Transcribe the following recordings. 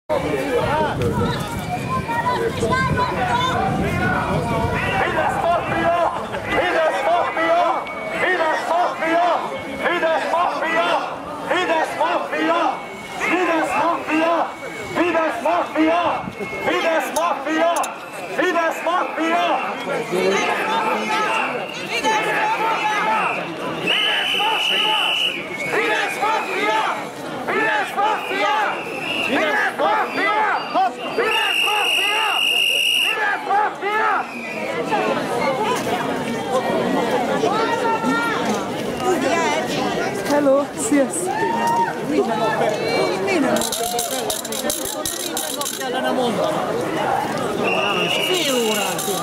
Hello, sziasztok! Minden nap kellene mondani. Fél órától.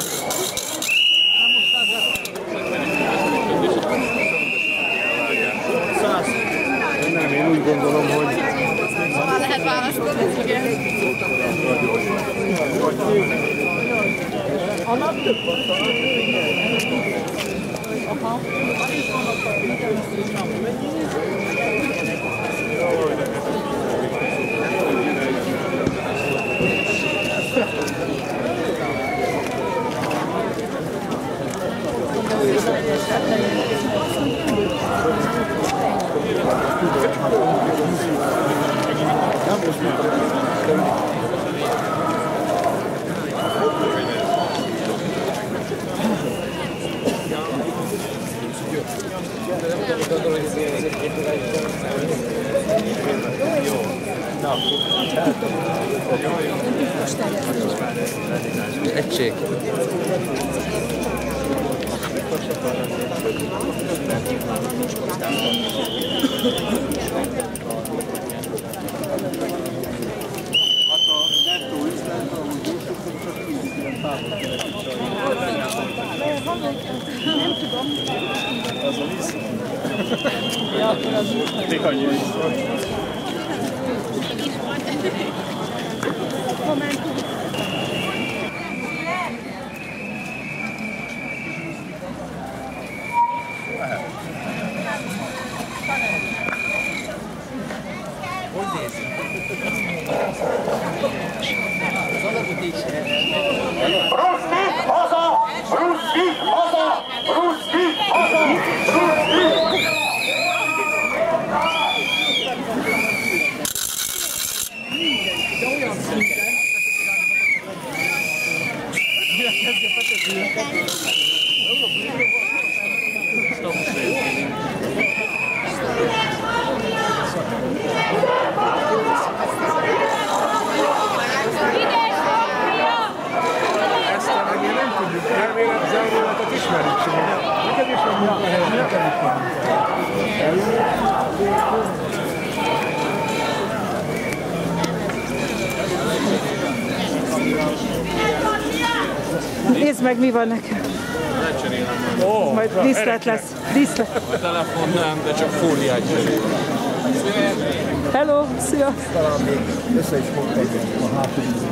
Nem, én úgy gondolom, hogy... Már lehet választani, igen. Annak több van. Aha. Egység. Nem tudom. Az a víz. Ja, akkor az úgy. Még annyi is. Hogy néz? Ruszki haza! Ruszki haza! Ruszki haza! Ruszki! Elméletzárólatot ismerjük, szóval neked is van munkahely, neked is van munkahely. Nézd meg, mi van nekem. Ó, Majd díszlet lesz. Díszlet. A telefon nem, de csak fóliát cserélem. Hello, szia! Talán még össze is fog tegyen a hátul.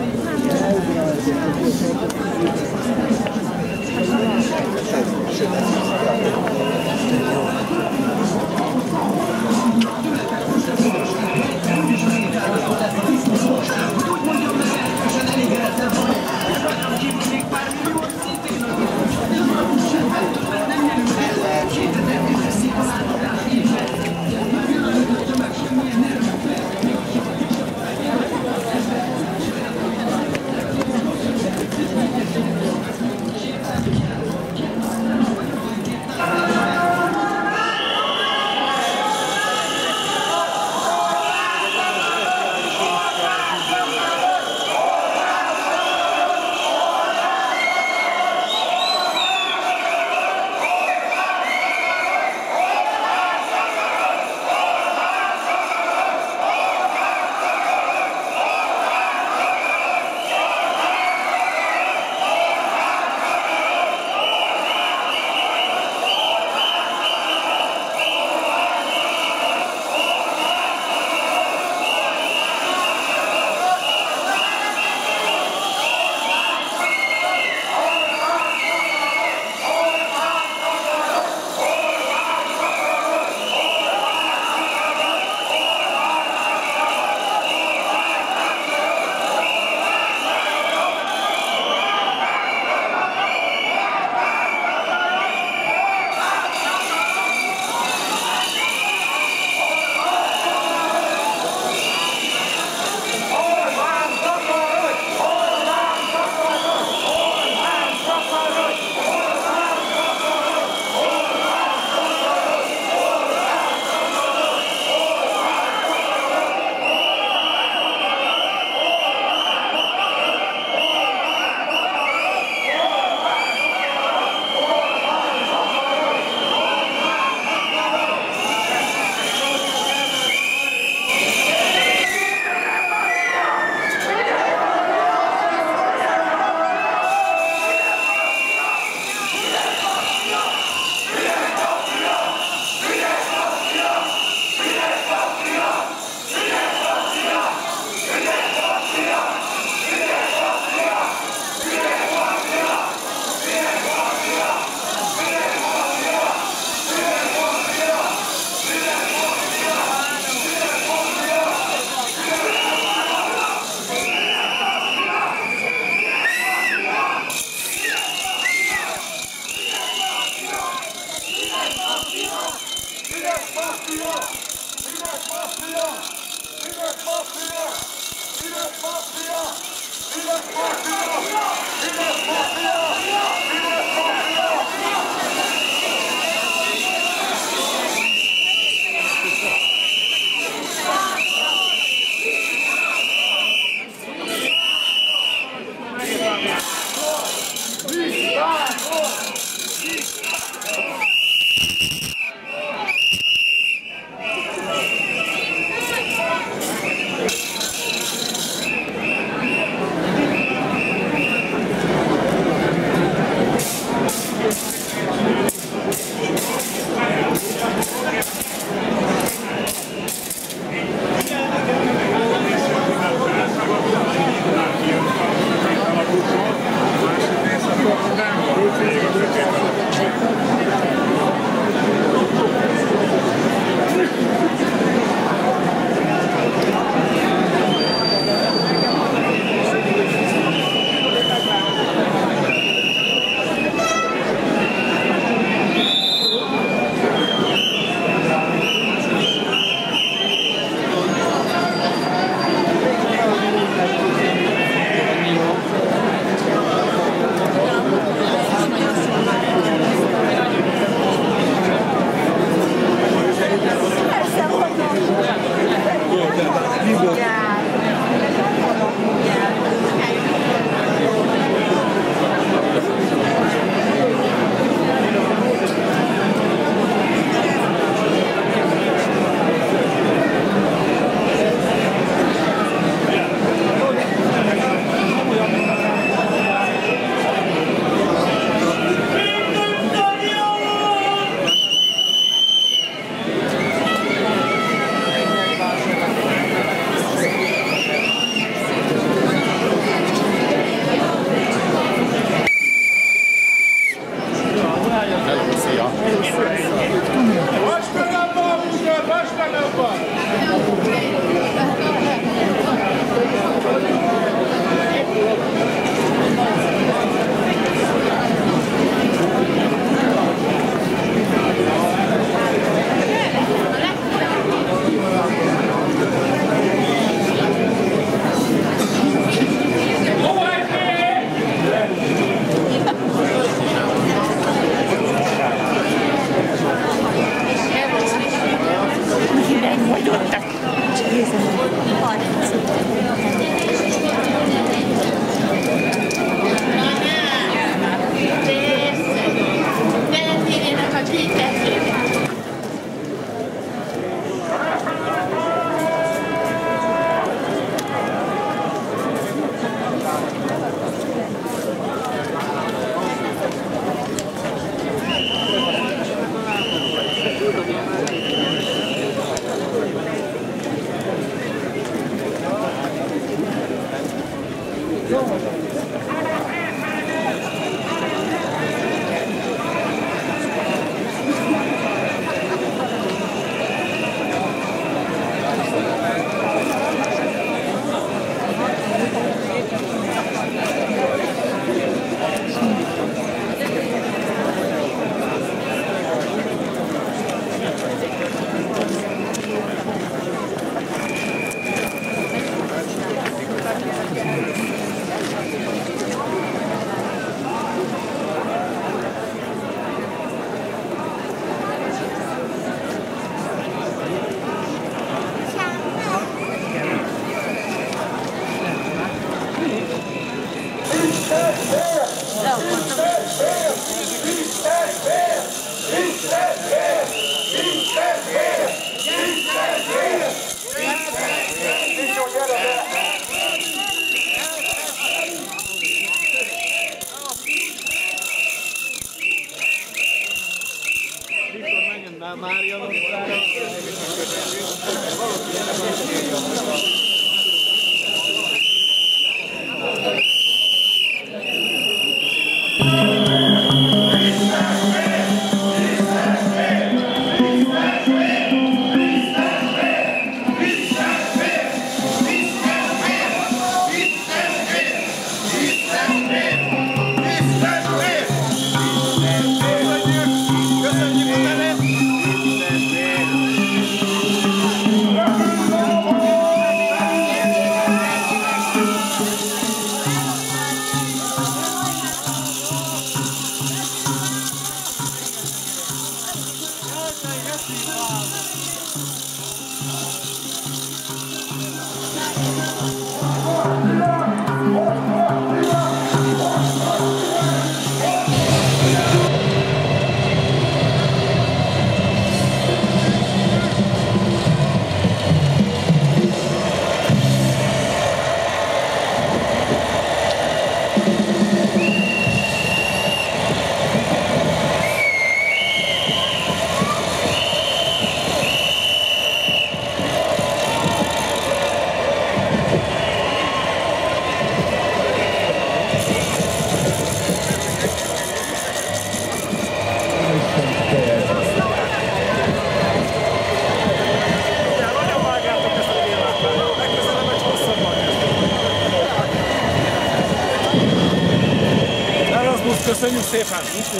Köszönjük szépen!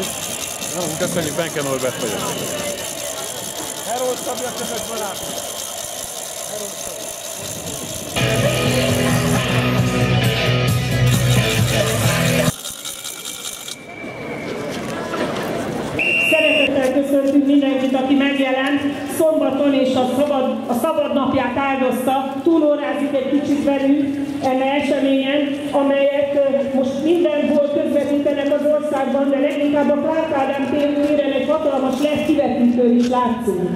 Köszönjük, Benke Norbert vagyok. Herold Szabja között barát! Szeretettel köszöntünk mindenkit, aki megjelent. Szombaton és a szabad napját áldozta, túlórázik egy kicsit velünk enne eseményen, amelyet most mindenhol közvetítenek az országban, de leginkább a Clark Ádám téren egy hatalmas LED kivetítőn is látszunk.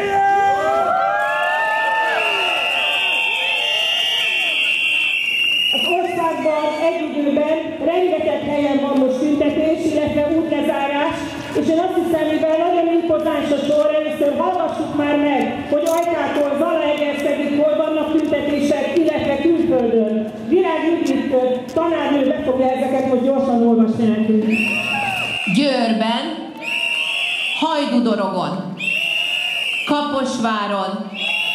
Az országban egy időben rengeteg helyen van most tüntetés, illetve útlezárás, és én azt hiszem, mivel nagyon impozáns a sor, először hallgassuk már meg, hogy Ajkától Zalaegerszegig hol vannak tüntetések, illetve külföldön. Virág Judit tanárnő be fogja ezeket most gyorsan olvasni nekünk. Győrben, Hajdudorogon, Kaposváron,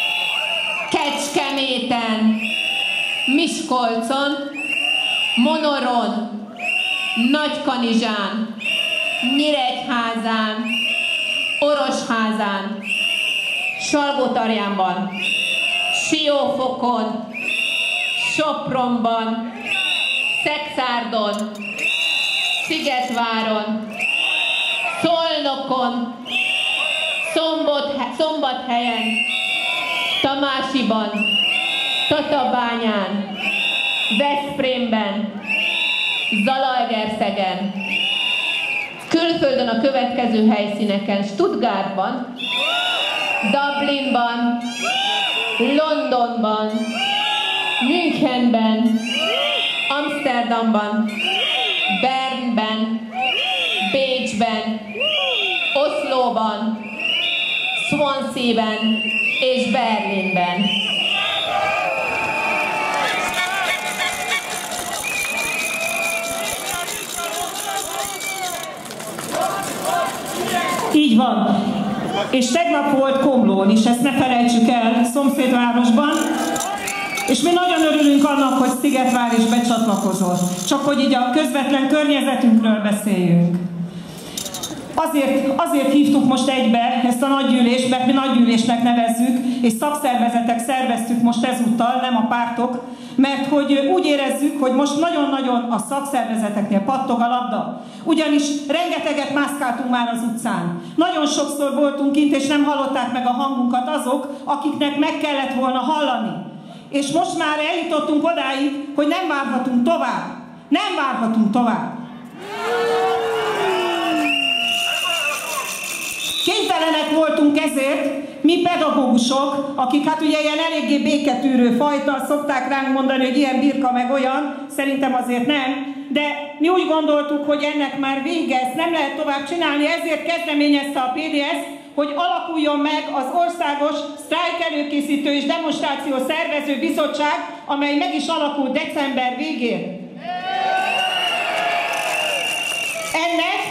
Kecskeméten, Miskolcon, Monoron, Nagykanizsán, Nyíregyházán, Orosházán, Salgótarjánban, Siófokon, Sopronban, Szekszárdon, Szigetváron, Szolnokon, Szombathelyen, Tamásiban, Tatabányán, Veszprémben, Zalaegerszegen, külföldön a következő helyszíneken: Stuttgartban, Dublinban, Londonban, Münchenben, Amsterdamban, Bernben, Bécsben, Oszlóban, Swansea-ben és Berlinben. van. És tegnap volt Komlón is, ezt ne felejtsük el, szomszédvárosban. És mi nagyon örülünk annak, hogy Szigetvár is becsatlakozott. Csak hogy így a közvetlen környezetünkről beszéljünk. Azért hívtuk most egybe ezt a nagygyűlést, mert mi nagygyűlésnek nevezzük, és szakszervezetek szerveztük most ezúttal, nem a pártok, mert hogy úgy érezzük, hogy most nagyon-nagyon a szakszervezeteknél pattog a labda. Ugyanis rengeteget mászkáltunk már az utcán. Nagyon sokszor voltunk kint, és nem hallották meg a hangunkat azok, akiknek meg kellett volna hallani. És most már eljutottunk odáig, hogy nem várhatunk tovább. Nem várhatunk tovább. Kénytelenek voltunk ezért, mi pedagógusok, akik hát ugye ilyen eléggé béketűrő fajta, szokták ránk mondani, hogy ilyen birka meg olyan, szerintem azért nem, de mi úgy gondoltuk, hogy ennek már vége, ezt nem lehet tovább csinálni, ezért kezdeményezte a PDS, hogy alakuljon meg az Országos Sztrájk Előkészítő és Demonstráció Szervező Bizottság, amely meg is alakult december végén. Ennek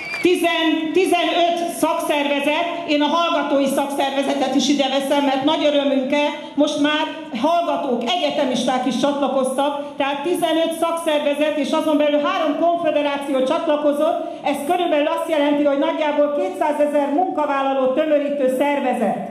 15 szakszervezet, én a hallgatói szakszervezetet is ide veszem, mert nagy örömünkkel most már hallgatók, egyetemisták is csatlakoztak, tehát 15 szakszervezet és azon belül 3 konfederáció csatlakozott, ez körülbelül azt jelenti, hogy nagyjából 200 000 munkavállalót tömörítő szervezet.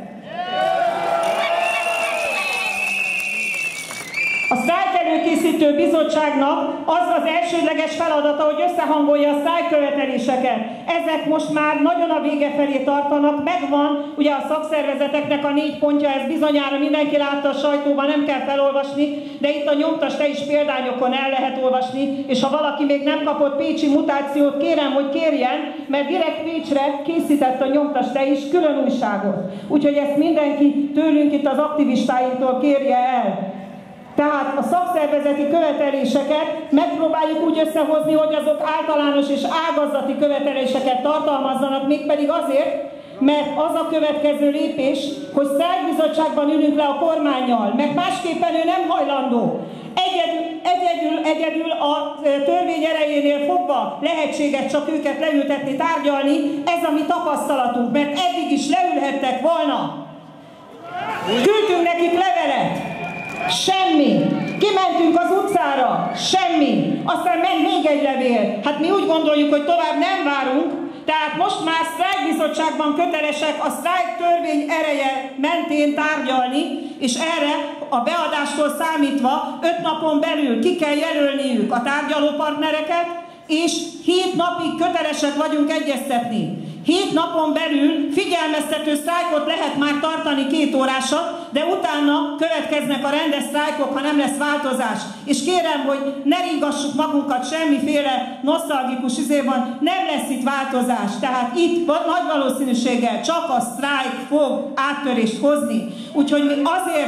A Sztrájk Előkészítő Bizottságnak az az elsődleges feladata, hogy összehangolja a sztrájkköveteléseket. Ezek most már nagyon a vége felé tartanak, megvan ugye a szakszervezeteknek a 4 pontja, ez bizonyára mindenki látta a sajtóban, nem kell felolvasni, de itt a nyomtaste is példányokon el lehet olvasni, és ha valaki még nem kapott pécsi mutációt, kérem, hogy kérjen, mert direkt Pécsre készített a nyomtaste is külön újságot. Úgyhogy ezt mindenki tőlünk itt az aktivistáinktól kérje el. Tehát a szakszervezeti követeléseket megpróbáljuk úgy összehozni, hogy azok általános és ágazati követeléseket tartalmazzanak, mégpedig azért, mert az a következő lépés, hogy sztrájkbizottságban ülünk le a kormánnyal, mert másképpen ő nem hajlandó. Egyedül a törvény erejénél fogva lehetséges csak őket leültetni, tárgyalni, ez a mi tapasztalatunk, mert eddig is leülhettek volna. Küldtünk nekik levelet. Semmi. Kimentünk az utcára. Semmi. Aztán ment még egy levél. Hát mi úgy gondoljuk, hogy tovább nem várunk, tehát most már sztrájkbizottságban kötelesek a sztrájk törvény ereje mentén tárgyalni, és erre a beadástól számítva 5 napon belül ki kell jelölniük a tárgyalópartnereket, és 7 napig kötelesek vagyunk egyeztetni. 7 napon belül figyelmeztető sztrájkot lehet már tartani 2 órásat, de utána következnek a rendes sztrájkok, ha nem lesz változás. És kérem, hogy ne ringassuk magunkat semmiféle nosztalgikus izében, nem lesz itt változás. Tehát itt nagy valószínűséggel csak a sztrájk fog áttörést hozni. Úgyhogy mi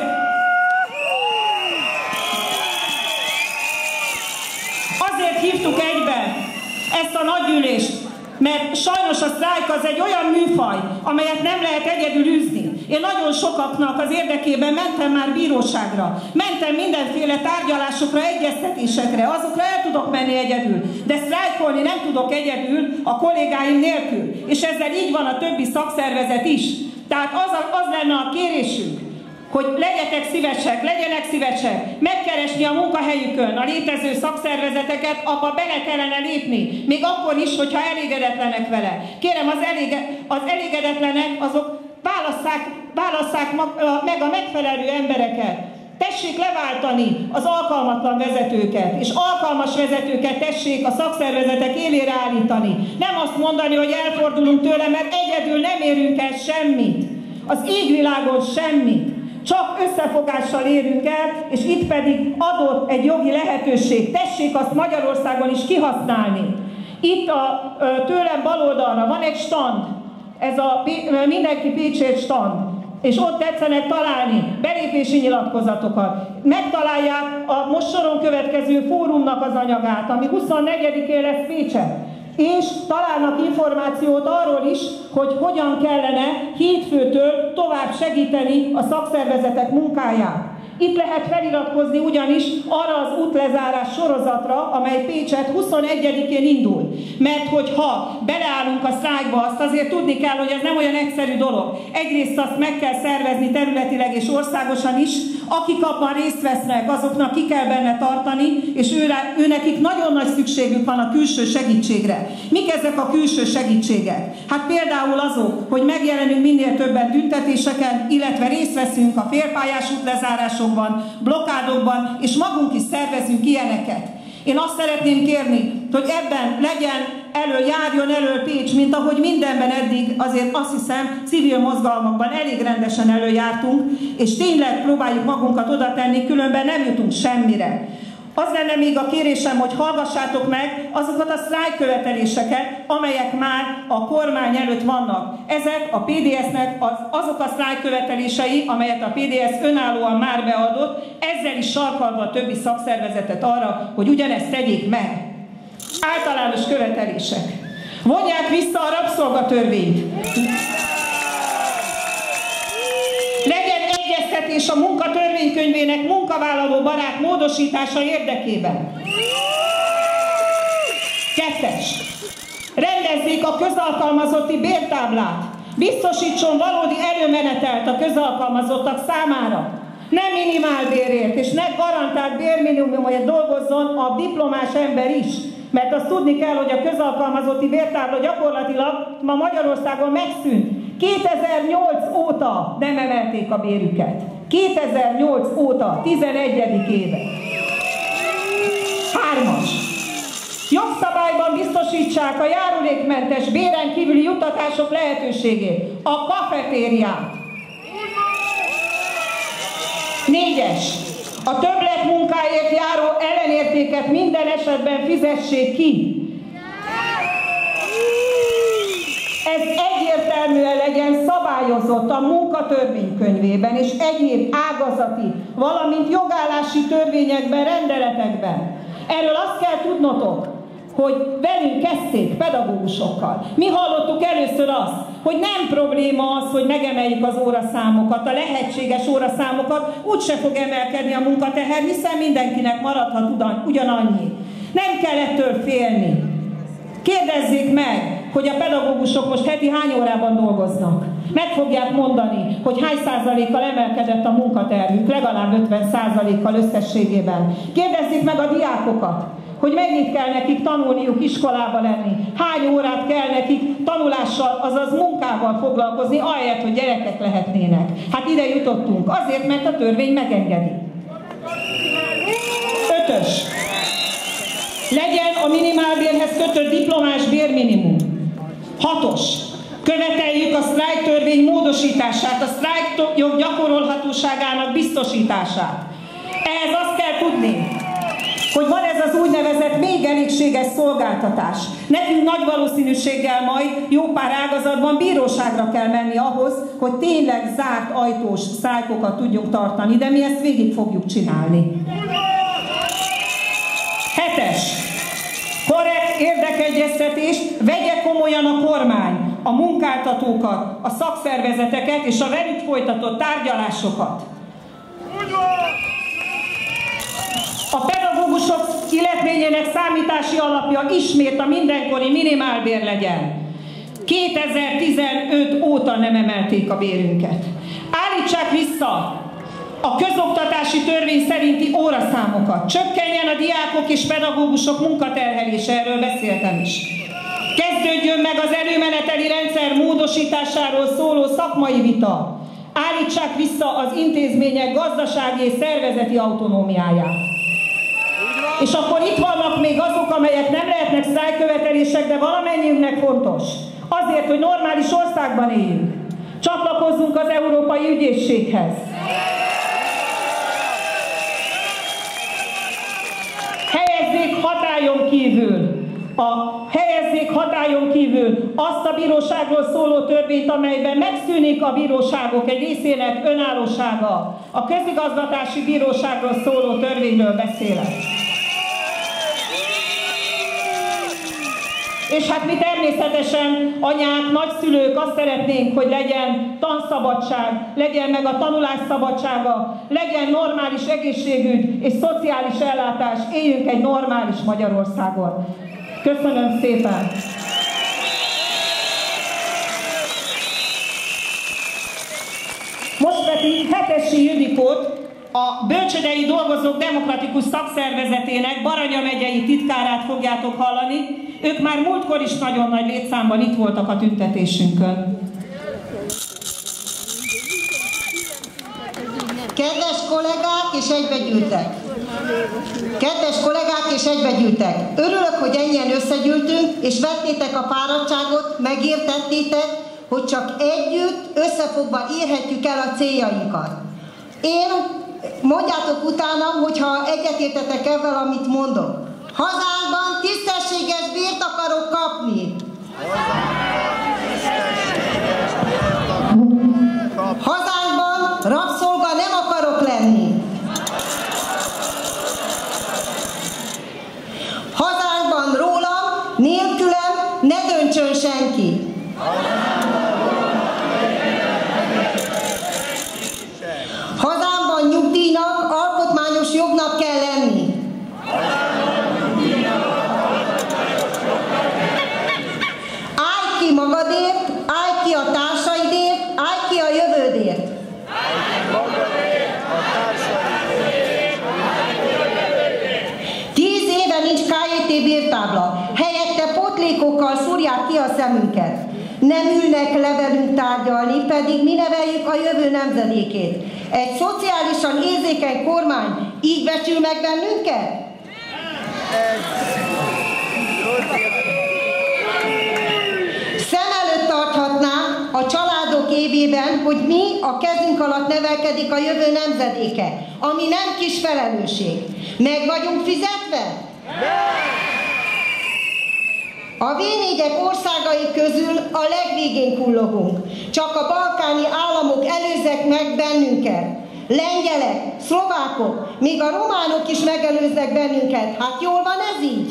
azért hívtuk egybe ezt a nagygyűlést, mert sajnos a sztrájk az egy olyan műfaj, amelyet nem lehet egyedül űzni. Én nagyon sokaknak az érdekében mentem már bíróságra, mentem mindenféle tárgyalásokra, egyeztetésekre, azokra el tudok menni egyedül, de sztrájkolni nem tudok egyedül a kollégáim nélkül, és ezzel így van a többi szakszervezet is. Tehát az lenne a kérésünk, hogy legyenek szívesek megkeresni a munkahelyükön a létező szakszervezeteket, abba bele kellene lépni, még akkor is, hogyha elégedetlenek vele. Kérem, az elégedetlenek azok válasszák meg a megfelelő embereket. Tessék leváltani az alkalmatlan vezetőket, és alkalmas vezetőket tessék a szakszervezetek élére állítani. Nem azt mondani, hogy elfordulunk tőle, mert egyedül nem érünk el semmit. Az égvilágon semmit. Csak összefogással érünk el, és itt pedig adott egy jogi lehetőség. Tessék azt Magyarországon is kihasználni. Itt tőlem bal oldalra van egy stand, ez a Mindenki Pécsért stand, és ott tetszenek találni belépési nyilatkozatokat. Megtalálják a most soron következő fórumnak az anyagát, ami 24-én lesz Pécsen. És találnak információt arról is, hogy hogyan kellene hétfőtől tovább segíteni a szakszervezetek munkáját. Itt lehet feliratkozni ugyanis arra az útlevélre, lezárás sorozatra, amely Pécset 21-én indul. Mert hogyha beleállunk a sztrájkba, azt azért tudni kell, hogy ez nem olyan egyszerű dolog. Egyrészt azt meg kell szervezni területileg és országosan is, akik abban részt vesznek, azoknak ki kell benne tartani, és őnekik nagyon nagy szükségük van a külső segítségre. Mik ezek a külső segítségek? Hát például azok, hogy megjelenünk minél többen tüntetéseken, illetve részt veszünk a félpályás útlezárásokban, blokkádokban, és magunk is szervezünk ilyeneket. Én azt szeretném kérni, hogy ebben járjon elő Pécs, mint ahogy mindenben eddig, azért azt hiszem, civil mozgalmakban elég rendesen előjártunk, és tényleg próbáljuk magunkat oda tenni, különben nem jutunk semmire. Az lenne még a kérésem, hogy hallgassátok meg azokat a sztrájkköveteléseket, amelyek már a kormány előtt vannak. Ezek a PDS-nek azok a sztrájkkövetelései, amelyet a PDS önállóan már beadott, ezzel is sarkalva a többi szakszervezetet arra, hogy ugyanezt tegyék meg. Általános követelések. Vonják vissza a rabszolgatörvényt. Legyen egyeztetés a munkatörvénykönyvének munkavállaló barát módosítása érdekében. 2. Rendezzék a közalkalmazotti bértáblát. Biztosítson valódi előmenetelt a közalkalmazottak számára. Nem minimálbérért és ne garantált bérminimumért dolgozzon a diplomás ember is. Mert azt tudni kell, hogy a közalkalmazotti bértábla gyakorlatilag ma Magyarországon megszűnt. 2008 óta nem emelték a bérüket. 2008 óta, 11. éve. 3. Jogszabályban biztosítsák a járulékmentes béren kívüli juttatások lehetőségét. A kafetériát. 4. A többlet munkáért járó ellenértéket minden esetben fizessék ki. Ez egyértelműen legyen szabályozott a munkatörvénykönyvében és egyéb ágazati, valamint jogállási törvényekben, rendeletekben. Erről azt kell tudnotok, hogy velünk kezdték, pedagógusokkal. Mi hallottuk először azt, hogy nem probléma az, hogy megemeljük az óraszámokat, a lehetséges óraszámokat, úgyse fog emelkedni a munkateher, hiszen mindenkinek maradhat ugyanannyi. Nem kell ettől félni. Kérdezzék meg, hogy a pedagógusok most heti hány órában dolgoznak. Meg fogják mondani, hogy hány százalékkal emelkedett a munkaterhük, legalább 50%-kal összességében. Kérdezzék meg a diákokat, hogy mennyit kell nekik tanulniuk, iskolába lenni, hány órát kell nekik tanulással, azaz munkával foglalkozni, ahelyett, hogy gyerekek lehetnének. Hát ide jutottunk, azért, mert a törvény megengedi. 5. Legyen a minimálbérhez kötött diplomás bérminimum. 6. Követeljük a sztrájktörvény módosítását, a sztrájkjog gyakorolhatóságának biztosítását. Ehhez azt kell tudni, hogy van ez az úgynevezett még elégséges szolgáltatás. Nekünk nagy valószínűséggel majd jó pár ágazatban bíróságra kell menni ahhoz, hogy tényleg zárt ajtós sztrájkokat tudjunk tartani, de mi ezt végig fogjuk csinálni. 7. Korrekt érdekegyeztetés, vegye komolyan a kormány a munkáltatókat, a szakszervezeteket és a velük folytatott tárgyalásokat. A pedagógusok illetményének számítási alapja ismét a mindenkori minimálbér legyen. 2015 óta nem emelték a bérünket. Állítsák vissza a közoktatási törvény szerinti óraszámokat. Csökkenjen a diákok és pedagógusok munkaterhelése, erről beszéltem is. Kezdődjön meg az előmeneteli rendszer módosításáról szóló szakmai vita. Állítsák vissza az intézmények gazdasági és szervezeti autonómiáját. És akkor itt vannak még azok, amelyek nem lehetnek sztrájkkövetelések, de valamennyiünknek fontos. Azért, hogy normális országban éljünk. Csatlakozzunk az Európai Ügyészséghez. Helyezzék hatályon kívül azt a bíróságról szóló törvényt, amelyben megszűnik a bíróságok egy részének önállósága. A közigazgatási bíróságról szóló törvényről beszélek. És hát mi természetesen, anyák, nagyszülők azt szeretnénk, hogy legyen tanszabadság, legyen meg a tanulás szabadsága, legyen normális egészségügy és szociális ellátás, éljünk egy normális Magyarországon. Köszönöm szépen! Most pedig Hetesi Judikót, a Bölcsődei Dolgozók Demokratikus Szakszervezetének Baranya megyei titkárát fogjátok hallani. Ők már múltkor is nagyon nagy létszámban itt voltak a tüntetésünkön. Kedves kollégák és egybegyűltek! Kedves kollégák és egybegyűltek! Örülök, hogy ennyien összegyűltünk, és vettétek a fáradtságot, megértettétek, hogy csak együtt, összefogva érhetjük el a céljainkat. Mondjátok utánam, hogyha egyetértetek ezzel, amit mondok. Hazánkban tisztességes bért akarok kapni. Hazánkban rabszolga nem akarok lenni. Hazánkban rólam, nélkülem ne döntsön senki. Hazámban nyugdíjnak, alkotmányos jognak kell lenni. Állj ki magadért, állj ki a társaidért, állj ki a jövődért. 10 éve nincs KJT bértábla, helyette pótlékokkal szúrják ki a szemünket. Nem ülnek le velünk tárgyalni, pedig mi neveljük a jövő nemzedékét. Egy szociálisan érzékeny kormány így becsül meg bennünket? Szem előtt tarthatná a családok évében, hogy mi a kezünk alatt nevelkedik a jövő nemzedéke, ami nem kis felelősség. Meg vagyunk fizetve? A V4-ek országai közül a legvégén kullogunk. Csak a balkáni államok előzzek meg bennünket. Lengyelek, szlovákok, még a románok is megelőznek bennünket. Hát jól van ez így?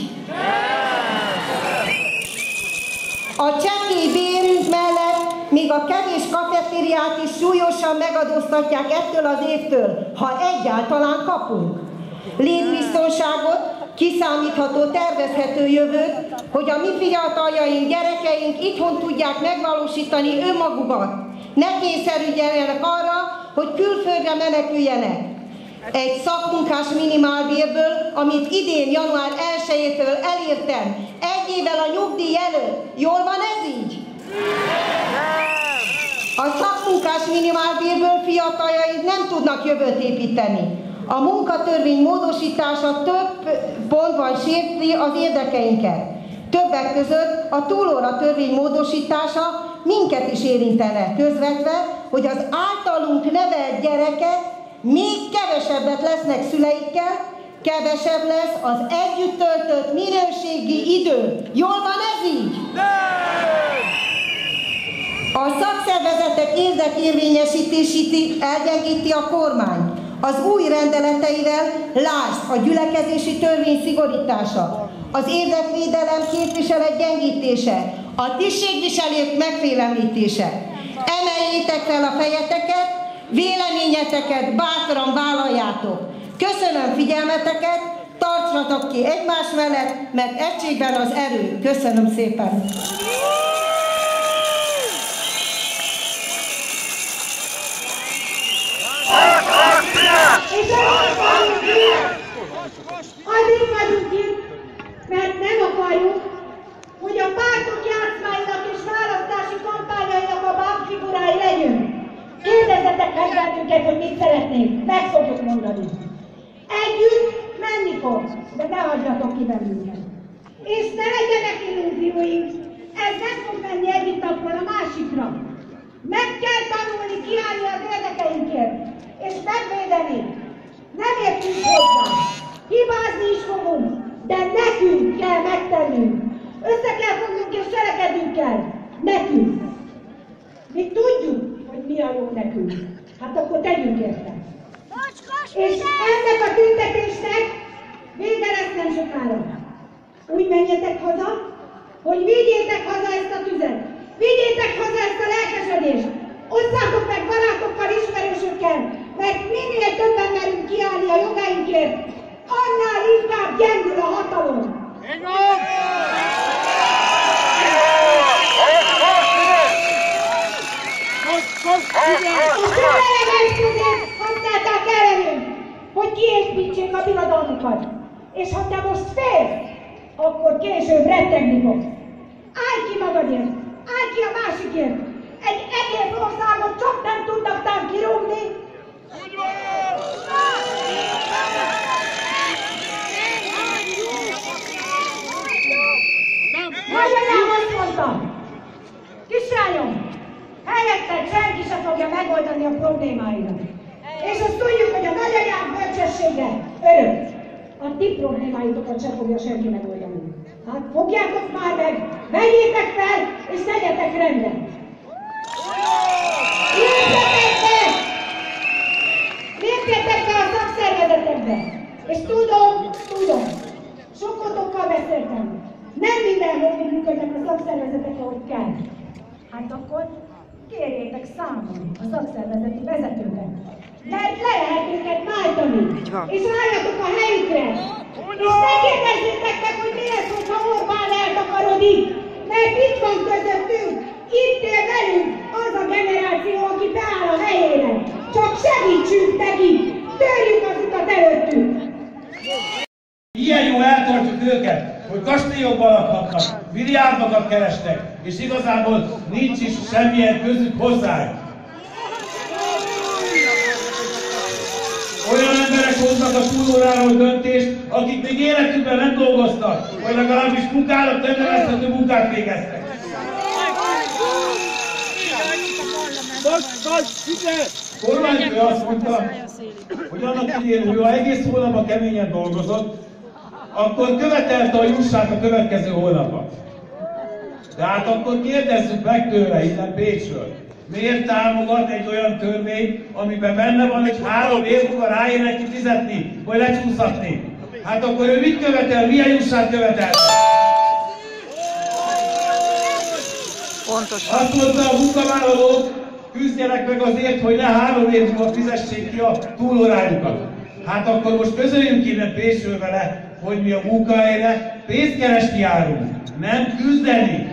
A csekély bérünk mellett még a kevés kafetériát is súlyosan megadóztatják ettől az évtől, ha egyáltalán kapunk. Létbiztonságot, kiszámítható, tervezhető jövőt, hogy a mi fiataljaink, gyerekeink itthon tudják megvalósítani önmagukat. Ne kényszerüljenek arra, hogy külföldre meneküljenek. Egy szakmunkás minimálbérből, amit idén január 1-től elértem, 1 évvel a nyugdíj előtt. Jól van ez így? A szakmunkás minimálbérből fiataljaink nem tudnak jövőt építeni. A munkatörvény módosítása több pontban sérti az érdekeinket. Többek között a túlóra törvény módosítása minket is érintene közvetve, hogy az általunk nevelt gyerekek még kevesebbet lesznek szüleikkel, kevesebb lesz az együtt töltött minőségi idő. Jól van ez így? A szakszervezetek érdekérvényesítését elgyengíti a kormány. Az új rendeleteivel, lásd a gyülekezési törvény szigorítása, az érdekvédelem képviselet gyengítése, a tisztségviselők megfélemlítése. Emeljétek fel a fejeteket, véleményeteket bátran vállaljátok. Köszönöm figyelmeteket, tartsatok ki egymás mellett, mert egységben az erő. Köszönöm szépen! Azért vagyunk itt, mert nem akarjuk, hogy a pártok játszmáinak és választási kampányainak a bábfigurái legyünk. Kérdezzetek meg bennünket, hogy mit szeretnénk, meg fogjuk mondani. Együtt menni fog, de ne hagyjatok ki bennünket. És ne legyenek illúzióink, ez nem fog menni egyik napról a másikra. Meg kell tanulni kiállni az érdekeinkért, és megvédeni. Nem értünk hozzá. Hibázni is fogunk, de nekünk kell megtennünk. Össze kell fognunk és cselekednünk kell. Nekünk. Mi tudjuk, hogy mi a jó nekünk. Hát akkor tegyünk érte. És ennek a tüntetésnek vége lesz nem sokára. Úgy menjetek haza, hogy vigyétek haza ezt a tüzet. Vigyétek haza ezt a lelkesedést. Osszátok meg barátokkal, ismerősökkel, mert minél többen merünk kiállni a jogainkért, annál inkább gyengül a hatalom. A szuverén eszközét használták ellenünk, hogy kiépítsék a birodalmukat. És ha te most félsz, akkor később rettegni fogsz. Állj ki magadért, állj ki a másikért. Egy egész országot csak nem tudnak tán kirúgni. Nagyanyám azt mondta, kislányom, helyetted senki se fogja megoldani a problémáidat. És azt tudjuk, hogy a nagyanyám bölcsessége örök. A ti problémáitokat sem fogja senki megoldani. Hát fogjátok már meg, vegyétek fel, és tegyetek rendbe. Lépjetek be a szakszervezetekbe. És tudom, sokotokkal beszéltem. Nem mindenhol működnek a szakszervezetek, ahogy kell. Hát akkor kérjétek számon a szakszervezeti vezetőket. Mert le lehet őket váltani, és álljatok a helyükre. És ne kérdezzétek meg, hogy mi lesz, hogyha Orbán eltakarodik. Mert itt van közöttünk, itt él velünk az a generáció, aki beáll a helyére. Csak segítsünk neki, törjük az utat előttünk. Ilyen jó eltartjuk őket, hogy kastélyokban lakhatnak, milliárdokat keresnek, és igazából nincs is semmilyen közük hozzánk. Olyan emberek hoznak a túlóráról döntést, akik még életükben nem dolgoztak, vagy legalábbis munkálat nem nevezhető munkát végeztek. Kormányfő azt mondta, hogy annak idején, hogy ha egész hónapban keményen dolgozott, akkor követelte a jussát a következő hónapot. De hát akkor kérdezzük meg tőle innen Pécsről. Miért támogat egy olyan törvényt, amiben benne van, hogy 3 év múlva ráér neki fizetni, vagy lecsúszatni? Hát akkor ő mit követel? Milyen jussát követel? Pontosan. Azt mondta a munkavállalók, küzdjenek meg azért, hogy ne 3 év múlva fizessék ki a túlórájukat. Hát akkor most közöljünk innen Pécsről vele, hogy mi a munkahelyre pénzt keresni járunk, nem küzdeni.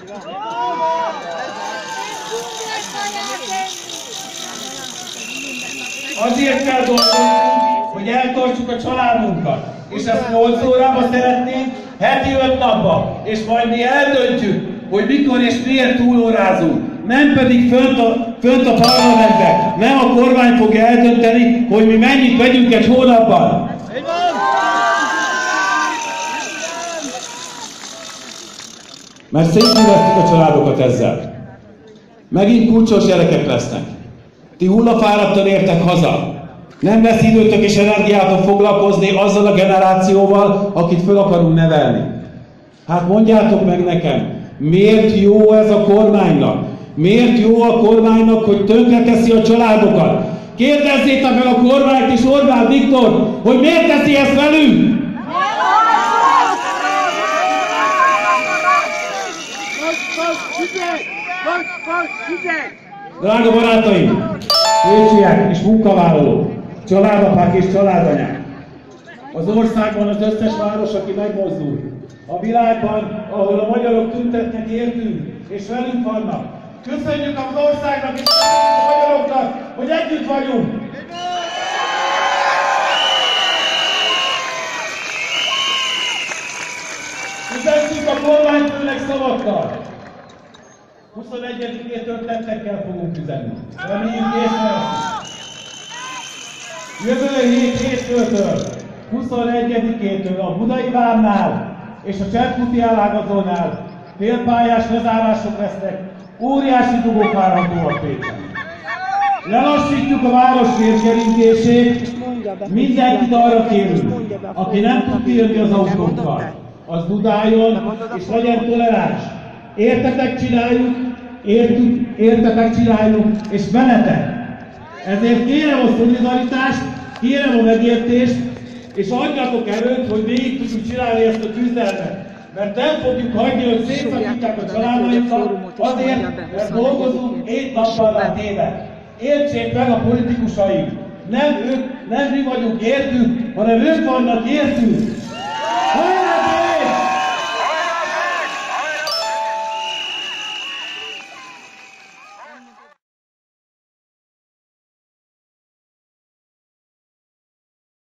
Azért kell dolgoznunk, hogy eltartsuk a családunkat. És ezt 8 órában szeretnénk, heti 5 napban. És majd mi eldöntjük, hogy mikor és miért túlórázunk. Nem pedig fönt a parlamentben. Nem a kormány fogja eldönteni, hogy mi mennyit vegyünk egy hónapban. Mert szétművettük a családokat ezzel. Megint kulcsos gyerekek lesznek. Ti hullafáradtan értek haza. Nem lesz időtök és energiátok foglalkozni azzal a generációval, akit föl akarunk nevelni. Hát mondjátok meg nekem, miért jó ez a kormánynak? Miért jó a kormánynak, hogy tönkreteszi a családokat? Kérdezzétek meg a kormányt és Orbán Viktor, hogy miért teszi ezt velünk? Drága barátaim, pécsiek és munkavállalók, családapák és családanyák, az országban az összes város, aki megmozdul, a világban, ahol a magyarok tüntetnek értünk, és velünk vannak. Köszönjük az országnak és a magyaroknak, hogy együtt vagyunk! Üzenjük a kormányfőnek szavakkal! 21-től tettekkel fogunk üzenni. Reméljük észre lesz. Jövő hét hétfőtől, 21-től a Budai Vámnál és a Csertkuti elágazónál félpályás lezárások lesznek, óriási dugók várhatóak Pécsen. Lelassítjuk a város vérkerintését, mindenkit arra kérünk, aki nem tud kijönni az autókkal, az dudáljon és legyen toleráns. Értetek csináljuk, értetek csináljuk, és menetek. Ezért kérem a szolidaritást, kérem a megértést, és adjatok erőt, hogy végig tudjuk csinálni ezt a küzdelmet. Mert nem fogjuk hagyni, hogy szétszakítják a családainkat, azért, mert dolgozunk 7 nappal már téve. Értsék meg a politikusaink, Nem mi vagyunk értük, hanem ők vannak értünk.